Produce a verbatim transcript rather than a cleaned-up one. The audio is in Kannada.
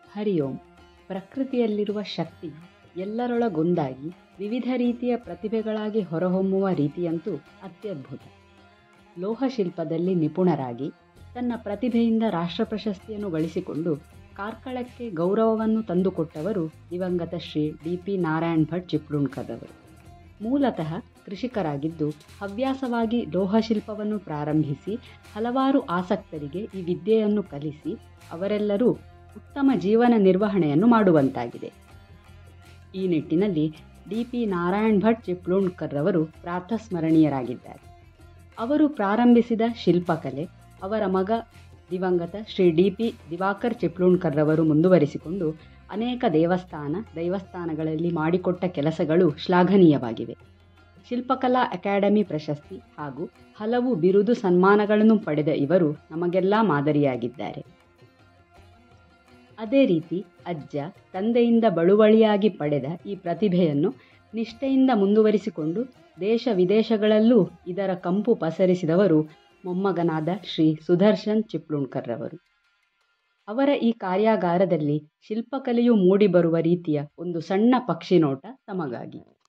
ಹರಿ ಓಂ. ಪ್ರಕೃತಿಯಲ್ಲಿರುವ ಶಕ್ತಿ ಎಲ್ಲರೊಳಗೊಂದಾಗಿ ವಿವಿಧ ರೀತಿಯ ಪ್ರತಿಭೆಗಳಾಗಿ ಹೊರಹೊಮ್ಮುವ ರೀತಿಯಂತೂ ಅತ್ಯದ್ಭುತ. ಲೋಹಶಿಲ್ಪದಲ್ಲಿ ನಿಪುಣರಾಗಿ ತನ್ನ ಪ್ರತಿಭೆಯಿಂದ ರಾಷ್ಟ್ರ ಪ್ರಶಸ್ತಿಯನ್ನು ಗಳಿಸಿಕೊಂಡು ಕಾರ್ಕಳಕ್ಕೆ ಗೌರವವನ್ನು ತಂದುಕೊಟ್ಟವರು ದಿವಂಗತ ಶ್ರೀ ಡಿ ಪಿ ನಾರಾಯಣ್ ಭಟ್ ಚಿಪ್ಲೂಣ್ಕರ್ರವರು. ಮೂಲತಃ ಕೃಷಿಕರಾಗಿದ್ದು ಹವ್ಯಾಸವಾಗಿ ಲೋಹಶಿಲ್ಪವನ್ನು ಪ್ರಾರಂಭಿಸಿ ಹಲವಾರು ಆಸಕ್ತರಿಗೆ ಈ ವಿದ್ಯೆಯನ್ನು ಕಲಿಸಿ ಅವರೆಲ್ಲರೂ ಉತ್ತಮ ಜೀವನ ನಿರ್ವಹಣೆಯನ್ನು ಮಾಡುವಂತಾಗಿದೆ. ಈ ನಿಟ್ಟಿನಲ್ಲಿ ಡಿ ಪಿ ನಾರಾಯಣ್ ಭಟ್ ಚಿಪ್ಲೂಣ್ಕರ್ರವರು ಪ್ರಾತಸ್ಮರಣೀಯರಾಗಿದ್ದಾರೆ. ಅವರು ಪ್ರಾರಂಭಿಸಿದ ಶಿಲ್ಪಕಲೆ ಅವರ ಮಗ ದಿವಂಗತ ಶ್ರೀ ಡಿ ಪಿ ದಿವಾಕರ್ ಚಿಪ್ಲೂಣ್ಕರ್ರವರು ಮುಂದುವರಿಸಿಕೊಂಡು ಅನೇಕ ದೇವಸ್ಥಾನ ದೈವಸ್ಥಾನಗಳಲ್ಲಿ ಮಾಡಿಕೊಟ್ಟ ಕೆಲಸಗಳು ಶ್ಲಾಘನೀಯವಾಗಿವೆ. ಶಿಲ್ಪಕಲಾ ಅಕಾಡೆಮಿ ಪ್ರಶಸ್ತಿ ಹಾಗೂ ಹಲವು ಬಿರುದು ಸನ್ಮಾನಗಳನ್ನು ಪಡೆದ ಇವರು ನಮಗೆಲ್ಲ ಮಾದರಿಯಾಗಿದ್ದಾರೆ. ಅದೇ ರೀತಿ ಅಜ್ಜ ತಂದೆಯಿಂದ ಬಳುವಳಿಯಾಗಿ ಪಡೆದ ಈ ಪ್ರತಿಭೆಯನ್ನು ನಿಷ್ಠೆಯಿಂದ ಮುಂದುವರಿಸಿಕೊಂಡು ದೇಶ ವಿದೇಶಗಳಲ್ಲೂ ಇದರ ಕಂಪು ಪಸರಿಸಿದವರು ಮೊಮ್ಮಗನಾದ ಶ್ರೀ ಸುದರ್ಶನ್ ಚಿಪ್ಲೂಣ್ಕರ್ರವರು. ಅವರ ಈ ಕಾರ್ಯಾಗಾರದಲ್ಲಿ ಶಿಲ್ಪಕಲೆಯು ಮೂಡಿಬರುವ ರೀತಿಯ ಒಂದು ಸಣ್ಣ ಪಕ್ಷಿನೋಟ ತಮಗಾಗಿ.